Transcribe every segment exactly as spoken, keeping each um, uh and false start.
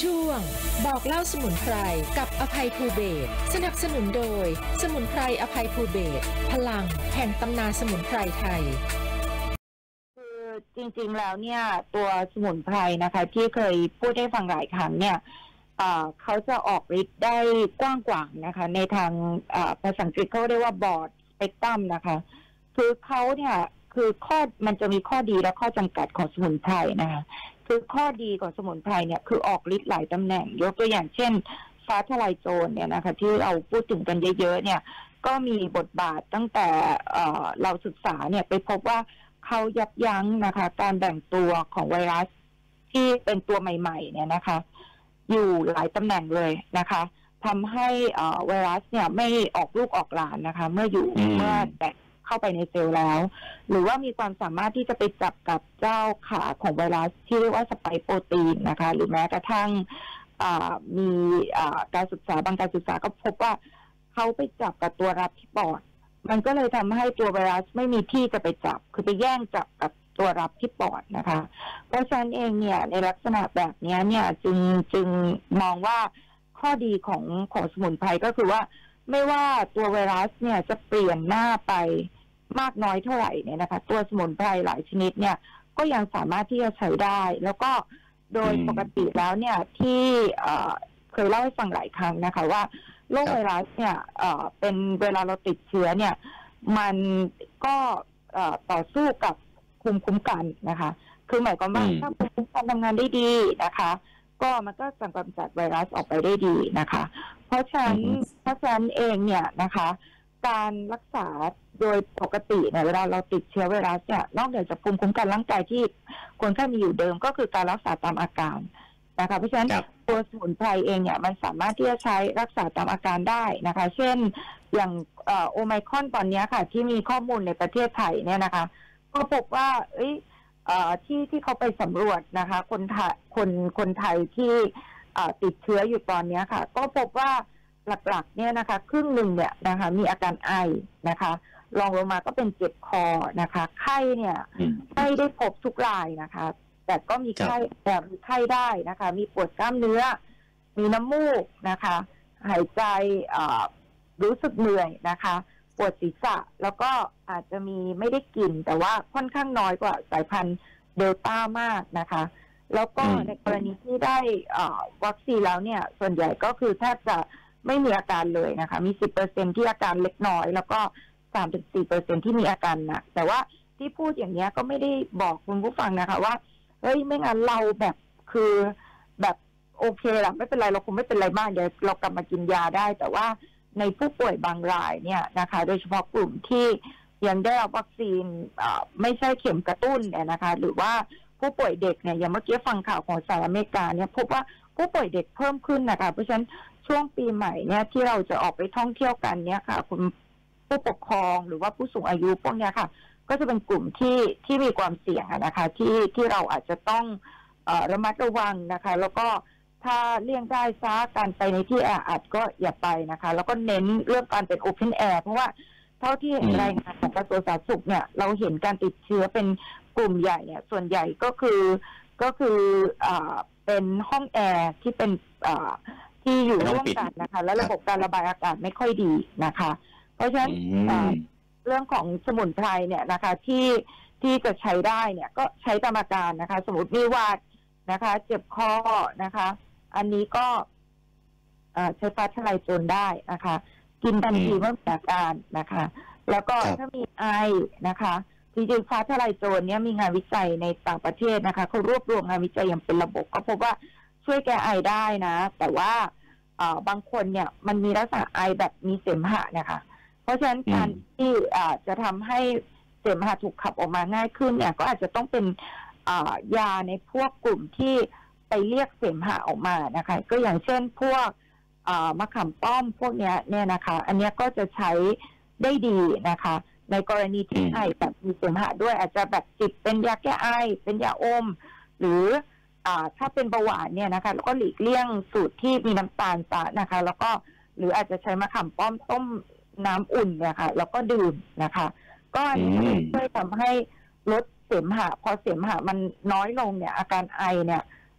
ช่วงบอกเล่าสมุนไพรกับอภัยภูเบศรสนับสนุนโดยสมุนไพรอภัยภูเบศรพลังแห่งตำนานสมุนไพรไทยคือจริงๆแล้วเนี่ยตัวสมุนไพรนะคะที่เคยพูดให้ฟังหลายครั้งเนี่ยเขาจะออกฤทธิ์ได้กว้างกว่านะคะในทางภาษาอังกฤษเขาเรียกว่าบอร์ดสเปกตรัมนะคะคือเขาเนี่ยคือข้อมันจะมีข้อดีและข้อจำกัดของสมุนไพรนะคะคือข้อดีของสมุนไพรเนี่ยคือออกฤทธิ์หลายตำแหน่งยกตัวอย่างเช่นฟ้าทลายโจรเนี่ยนะคะที่เราพูดถึงกันเยอะๆเนี่ยก็มีบทบาทตั้งแต่เราศึกษาเนี่ยไปพบว่าเขายับยั้งนะคะการแบ่งตัวของไวรัสที่เป็นตัวใหม่ๆเนี่ยนะคะอยู่หลายตำแหน่งเลยนะคะทำให้ไวรัสเนี่ยไม่ออกลูกออกหลานนะคะเมื่ออยู่เมื่อแตะเข้าไปในเซลล์แล้วหรือว่ามีความสามารถที่จะไปจับกับเจ้าขาของไวรัสที่เรียกว่าสไปค์โปรตีนนะคะหรือแม้กระทั่งมีการศึกษาบางการศึกษาก็พบว่าเขาไปจับกับตัวรับที่ปอดมันก็เลยทำให้ตัวไวรัสไม่มีที่จะไปจับคือไปแย่งจับกับตัวรับที่ปอดนะคะเพราะฉะนั้นเองเนี่ยในลักษณะแบบนี้เนี่ยจึงจึงมองว่าข้อดีของของสมุนไพรก็คือว่าไม่ว่าตัวไวรัสเนี่ยจะเปลี่ยนหน้าไปมากน้อยเท่าไหร่เนี่ยนะคะตัวสมุนไพรหลายชนิดเนี่ยก็ยังสามารถที่จะใช้ได้แล้วก็โดยปกติแล้วเนี่ยที่เคยเล่าให้ฟังหลายครั้งนะคะว่าโรคไวรัสเนี่ยเป็นเวลาเราติดเชื้อเนี่ยมันก็ต่อสู้กับภูมิคุ้มกันนะคะคือหมายความว่าถ้าภูมิคุ้มกันทำงานได้ดีนะคะก็มันก็จะกำจัดไวรัสออกไปได้ดีนะคะเพราะฉะนั้นเพราะฉะนั้นเองเนี่ยนะคะการรักษาโดยปกติเนี่ยเวลาเราติดเชื้อไวรัสเนี่ยนอกเหนือจากภูมิคุ้มกันร่างกายที่คนไข้มีอยู่เดิมก็คือการรักษาตามอาการนะคะเพราะฉะนั้นตัวสมุนไพรเองเนี่ยมันสามารถที่จะใช้รักษาตามอาการได้นะคะเช่นอย่างโอไมครอนตอนนี้ค่ะที่มีข้อมูลในประเทศไทยเนี่ยนะคะก็พบว่าเอ้ยที่ที่เขาไปสำรวจนะคะคนไทยคนคนไทยที่ติดเชื้ออยู่ตอนนี้ค่ะก็พบว่าหลักๆเนี่ยนะคะครึ่งหนึ่งเนี่ยนะคะมีอาการไอนะคะรองลงมาก็เป็นเจ็บคอนะคะไข้เนี่ยไม่ได้พบทุกรายนะคะแต่ก็มีไข้แต่มีไข้ได้นะคะมีปวดกล้ามเนื้อมีน้ำมูกนะคะหายใจรู้สึกเหนื่อยนะคะปวดศีรษะแล้วก็อาจจะมีไม่ได้กลิ่นแต่ว่าค่อนข้างน้อยกว่าสายพันธุ์เดลต้ามากนะคะแล้วก็ในกรณีที่ได้วัคซีนแล้วเนี่ยส่วนใหญ่ก็คือแทบจะไม่มีอาการเลยนะคะมี สิบเปอร์เซ็นต์ ที่อาการเล็กน้อยแล้วก็ สามถึงสี่เปอร์เซ็นต์ ที่มีอาการหนักแต่ว่าที่พูดอย่างนี้ก็ไม่ได้บอกคุณผู้ฟังนะคะว่าเฮ้ยไม่งั้นเราแบบคือแบบโอเคละไม่เป็นไรเราคงไม่เป็นไรบ้างเดี๋ยวเรากลับมากินยาได้แต่ว่าในผู้ป่วยบางรายเนี่ยนะคะโดยเฉพาะกลุ่มที่ยังได้รับวัคซีนไม่ใช่เข็มกระตุ้นเนี่ยนะคะหรือว่าผู้ป่วยเด็กเนี่ยอย่างเมื่อกี้ฟังข่าวของสหรัฐอเมริกาเนี่ยพบว่าผู้ป่วยเด็กเพิ่มขึ้นนะคะเพราะฉะนั้นช่วงปีใหม่เนี่ยที่เราจะออกไปท่องเที่ยวกันเนี่ยค่ะคุณผู้ปกครองหรือว่าผู้สูงอายุพวกนี้ค่ะก็จะเป็นกลุ่มที่ที่มีความเสี่ยงนะคะที่ที่เราอาจจะต้องเอ่อระมัดระวังนะคะแล้วก็ถ้าเลี่ยงได้ซะการไปในที่แออัดก็อย่าไปนะคะแล้วก็เน้นเรื่องการเป็นโอเพนแอร์เพราะว่าเท่าที่รายงานของกระทรวงสาธารณสุขเนี่ยเราเห็นการติดเชื้อเป็นกลุ่มใหญ่เนี่ยส่วนใหญ่ก็คือก็คืออ่าเป็นห้องแอร์ที่เป็นอ่าที่อยู่ร่วมกันนะคะและระบบการระบายอากาศไม่ค่อยดีนะคะเพราะฉะนั้นเรื่องของสมุนไพรเนี่ยนะคะที่ที่จะใช้ได้เนี่ยก็ใช้ตามอาการนะคะสมมติมีหวัดนะคะเจ็บคอนะคะอันนี้ก็ใช้ฟ้าทลายโจรได้นะคะกินทันทีเมื่อมีอาการนะคะแล้วก็ถ้ามีไอนะคะจริงๆฟ้าทลายโจรเนี่ยมีงานวิจัยในต่างประเทศนะคะเขารวบรวมงานวิจัยอย่างเป็นระบบก็พบว่าช่วยแก้ไอได้นะแต่ว่าบางคนเนี่ยมันมีลักษณะไอแบบมีเสมหะนะคะเพราะฉะนั้นการที่จะทำให้เสมหะถูกขับออกมาง่ายขึ้นเนี่ยก็อาจจะต้องเป็นยาในพวกกลุ่มที่ไปเรียกเสมหะออกมานะคะก็อย่างเช่นพวกมะขามป้อมพวกนี้เนี่ยนะคะอันนี้ก็จะใช้ได้ดีนะคะในกรณีที่ไอแบบมีเสมหะด้วยอาจจะแบบจิบเป็นยาแก้ไอเป็นยาอมหรือถ้าเป็นเบาหวานเนี่ยนะคะแล้วก็หลีกเลี่ยงสูตรที่มีน้ำตาลซะนะคะแล้วก็หรืออาจจะใช้มะขามป้อมต้มน้ำอุ่นเนี่ยค่ะแล้วก็ดื่มนะคะก็อันนี้ช่วยทำให้ลดเสมหะพอเสมหะมันน้อยลงเนี่ยอาการไอเนี่ย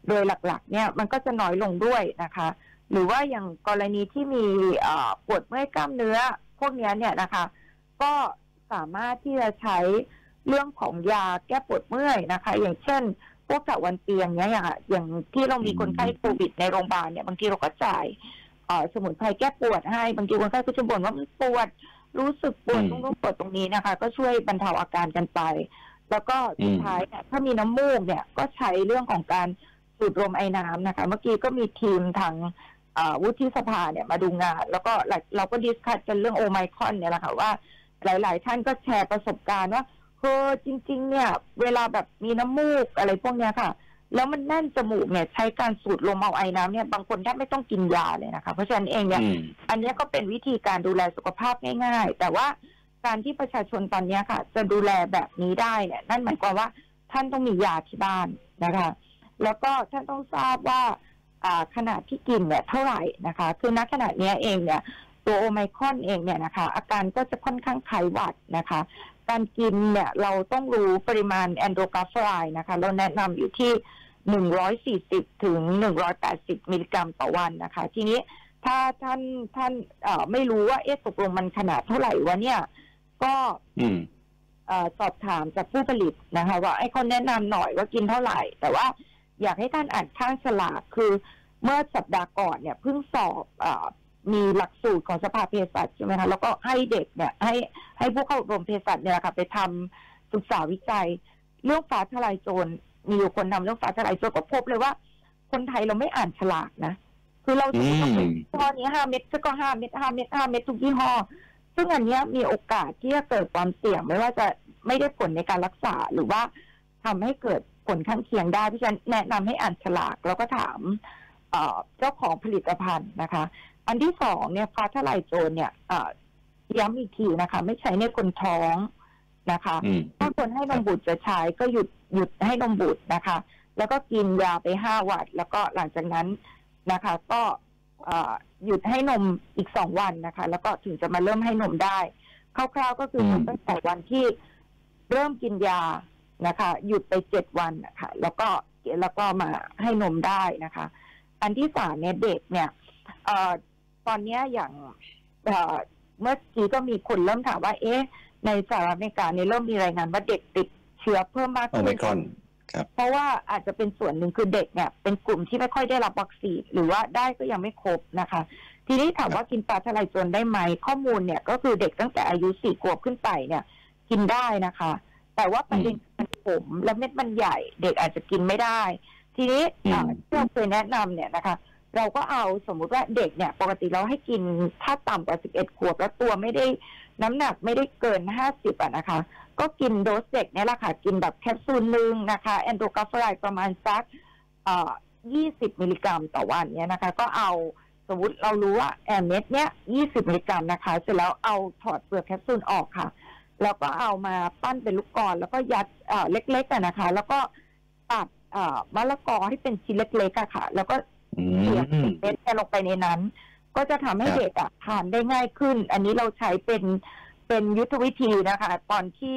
โดยหลักๆเนี่ยมันก็จะน้อยลงด้วยนะคะหรือว่าอย่างกรณีที่มีปวดเมื่อยกล้ามเนื้อพวกนี้เนี่ยนะคะก็สามารถที่จะใช้เรื่องของยาแก้ปวดเมื่อยนะคะอย่างเช่นพวกจากวันเตียงเนี้ยอย่างอย่างที่เรามีคนไข้โควิดในโรงพยาบาลเนี่ยบางทีเราก็จ่ายสมุนไพรแก้ปวดให้บางทีคนไข้ก็จะบ่นว่ามันปวดรู้สึกปวดตรงนู้นปวดตรงนี้นะคะก็ช่วยบรรเทาอาการกันไปแล้วก็สุดท้ายเนี่ยถ้ามีน้ำมูกเนี่ยก็ใช้เรื่องของการสูดลมไอน้ำนะคะเมื่อกี้ก็มีทีมทางวุฒิสภาเนี่ยมาดูงานแล้วก็เราก็ดิสคัสกันเรื่องโอไมครอนเนี่ยแหละค่ะว่าหลายๆท่านก็แชร์ประสบการณ์ว่าเออจริงๆเนี่ยเวลาแบบมีน้ำมูกอะไรพวกเนี้ยค่ะแล้วมันแน่นจมูกเนี่ยใช้การสูดลมเอาไอน้ำเนี่ยบางคนแทบไม่ต้องกินยาเลยนะคะเพราะฉะนั้นเองเนี่ยอันนี้ก็เป็นวิธีการดูแลสุขภาพง่ายๆแต่ว่าการที่ประชาชนตอนนี้ค่ะจะดูแลแบบนี้ได้เนี่ยนั่นหมายความว่าท่านต้องมียาที่บ้านนะคะแล้วก็ท่านต้องทราบว่าขนาดที่กินเนี่ยเท่าไหร่นะคะคือณขณะนี้เองเนี่ยตัวโอไมครอนเองเนี่ยนะคะอาการก็จะค่อนข้างคล้ายหวัดนะคะการกินเนี่ยเราต้องรู้ปริมาณแอนโดรกราฟไลน์นะคะเราแนะนำอยู่ที่หนึ่งร้อยสี่สิบถึงหนึ่งร้อยแปดสิบมิลลิกรัมต่อวันนะคะทีนี้ถ้าท่านท่านไม่รู้ว่าเอ๊ะตกลงมันขนาดเท่าไหร่วะเนี่ยก็สอบถามจากผู้ผลิตนะคะว่าไอ้คนแนะนำหน่อยว่ากินเท่าไหร่แต่ว่าอยากให้ท่านอ่านข้างฉลากคือเมื่อสัปดาห์ก่อนเนี่ยเพิ่งสอบมีหลักสูตรของสภาเภสัชใช่ไหมคะแล้วก็ให้เด็กเนี่ยให้ให้ผู้เข้าอบรมเภสัชเนี่ยค่ะไปทำศึกษาวิจัยเรื่องฟ้าทลายโจรมีอยู่คนทำเรื่องฟ้าทลายโจรก็พบเลยว่าคนไทยเราไม่อ่านฉลากนะคือเราจะต้องเป็นยี่ห้อนี้ห้าเม็ดก็ห้าเม็ดห้าเม็ดห้าเม็ดทุกยี่ห้อซึ่งอันนี้มีโอกาสที่จะเกิดความเสี่ยงไม่ว่าจะไม่ได้ผลในการรักษาหรือว่าทำให้เกิดผลข้างเคียงได้เพราะฉะนั้นแนะนำให้อ่านฉลากแล้วก็ถามเจ้าของผลิตภัณฑ์นะคะอันที่สองเนี่ยฟ้าทลายโจรเนี่ยย้ำอีกทีนะคะไม่ใช้ในคนท้องนะคะถ้าคนให้นมบุตรจะใช้ก็หยุดหยุดให้นมบุตรนะคะแล้วก็กินยาไปห้าวันแล้วก็หลังจากนั้นนะคะก็หยุดให้นมอีกสองวันนะคะแล้วก็ถึงจะมาเริ่มให้นมได้คร่าวๆก็คือตั้งแต่วันที่เริ่มกินยานะคะหยุดไปเจ็ดวันนะคะแล้วก็แล้วก็มาให้นมได้นะคะอันที่สามเนี่ยเด็กเนี่ยตอนนี้อย่างเมื่อกี้ก็มีคนเริ่มถามว่าเอ๊ะในสหรัฐอเมริกาเนี่ยเริ่มมีรายงานว่าเด็กติดเชื้อเพิ่มมากขึ้นเพราะว่าอาจจะเป็นส่วนหนึ่งคือเด็กเนี่ยเป็นกลุ่มที่ไม่ค่อยได้รับวัคซีนหรือว่าได้ก็ยังไม่ครบนะคะทีนี้ถามว่ากินฟ้าทลายโจรได้ไหมข้อมูลเนี่ยก็คือเด็กตั้งแต่อายุสี่ขวบขึ้นไปเนี่ยกินได้นะคะแต่ว่าประเด็นมันผมและเม็ดมันใหญ่เด็กอาจจะกินไม่ได้ทีนี้ที่เราเคยแนะนำเนี่ยนะคะเราก็เอาสมมุติว่าเด็กเนี่ยปกติเราให้กินถ้าต่ำกว่าสิบเอ็ดขวบแล้วตัวไม่ได้น้ำหนักไม่ได้เกินห้าสิบอ่ะนะคะก็กินโดสเด็กเนี่ยแหละค่ะกินแบบแคปซูลนึงนะคะแอนโดรกราฟไลน์ประมาณสักยี่สิบมิลลิกรัมต่อวันเนี่ยนะคะก็เอาสมมติเรารู้ว่าแอมเม็ดเนี้ยยี่สิบมิลลิกรัมนะคะเสร็จแล้วเอาถอดเปลือกแคปซูลออกค่ะแล้วก็เอามาปั้นเป็นลูกกลอนแล้วก็ยัดเล็กๆกันนะคะแล้วก็ตัดมะละกอให้เป็นชิ้นเล็กๆอะค่ะแล้วก็เสียบเม็ดลงไปในนั้นก็จะทำให้เด็กทานได้ง่ายขึ้นอันนี้เราใช้เป็นเป็นยุทธวิธีนะคะตอนที่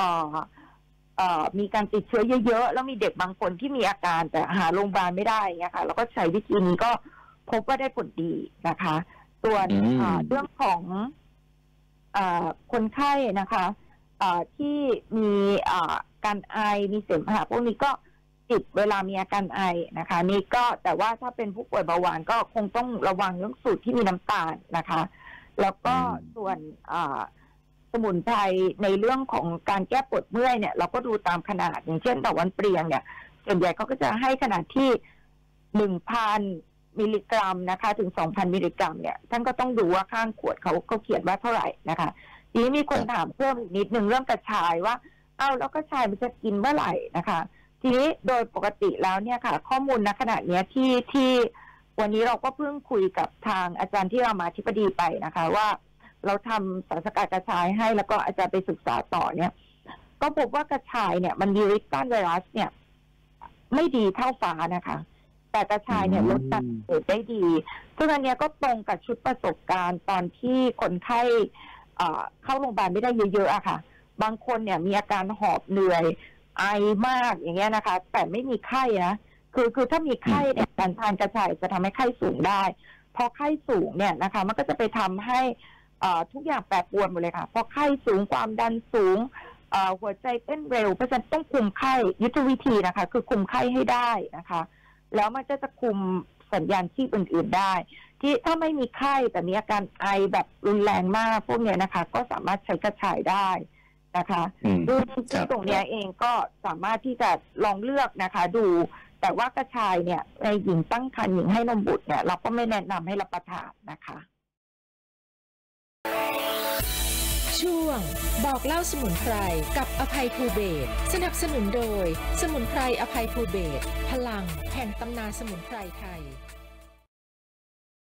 มีการติดเชื้อเยอะๆแล้วมีเด็กบางคนที่มีอาการแต่หาโรงพยาบาลไม่ได้เนี่ยค่ะแล้วก็ใช้วิธีนี้ก็พบว่าได้ผลดีนะคะส่วนเรื่องของคนไข้นะคะที่มีการไอมีเสมหะพวกนี้ก็ติดเวลามีอาการไอนะคะนี่ก็แต่ว่าถ้าเป็นผู้ป่วยเบาหวานก็คงต้องระวังเรื่องสูตรที่มีน้ำตาลนะคะแล้วก็ส่วนสมุนไพรในเรื่องของการแก้ปวดเมื่อยเนี่ยเราก็ดูตามขนาดอย่างเช่นต่อวันเปรียงเนี่ยส่วนใหญ่เขาก็จะให้ขนาดที่ หนึ่งพัน มิลลิกรัมนะคะถึง สองพัน มิลลิกรัมเนี่ยท่านก็ต้องดูว่าข้างขวดเขาเขาเขียนว่าเท่าไหร่นะคะทีนี้มีคนถามเพิ่มอีกนิดนึงเรื่องกระชายว่าเอ้าแล้วกระชายมันจะกินเมื่อไหร่นะคะทีนี้โดยปกติแล้วเนี่ยค่ะข้อมูลณขณะนี้ที่ที่วันนี้เราก็เพิ่งคุยกับทางอาจารย์ที่รามาธิบดีไปนะคะว่าเราทำสารสกัดกระชายให้แล้วก็อาจารย์ไปศึกษาต่อเนี่ยก็พบว่ากระชายเนี่ยมันมีฤทธิ์ต้านไวรัสเนี่ยไม่ดีเท่าฟ้านะคะแต่กระชายเนี่ยลดการเกิดได้ดีซึ่งอันนี้ก็ตรงกับชุดประสบการณ์ตอนที่คนไข้เข้าโรงพยาบาลไม่ได้เยอะๆอะค่ะบางคนเนี่ยมีอาการหอบเหนื่อยไอมากอย่างเงี้ยนะคะแต่ไม่มีไข้นะคือคือถ้ามีไข้เนี่ยการทานกระชายจะทำให้ไข้สูงได้พอไข้สูงเนี่ยนะคะมันก็จะไปทำให้ทุกอย่างแปรปรวนหมดเลยค่ะพอไข้สูงความดันสูงหัวใจเต้นเร็วเพราะฉะนั้นต้องคุมไข้ยุทธวิธีนะคะคือคุมไข้ให้ได้นะคะแล้วมันก็จะคุมสัญญาณชีพอื่นๆได้ที่ถ้าไม่มีไข้แต่มีอาการไอแบบรุนแรงมากพวกนี้นะคะก็สามารถใช้กระชายได้นะคะซึ่งตรงนี้เองก็สามารถที่จะลองเลือกนะคะดูแต่ว่ากระชายเนี่ยในหญิงตั้งครรภ์หญิงให้นมบุตรเนี่ยเราก็ไม่แนะนำให้รับประทานนะคะช่วงบอกเล่าสมุนไพรกับอภัยภูเบศรสนับสนุนโดยสมุนไพรอภัยภูเบศรพลังแห่งตำนานสมุนไพรไทย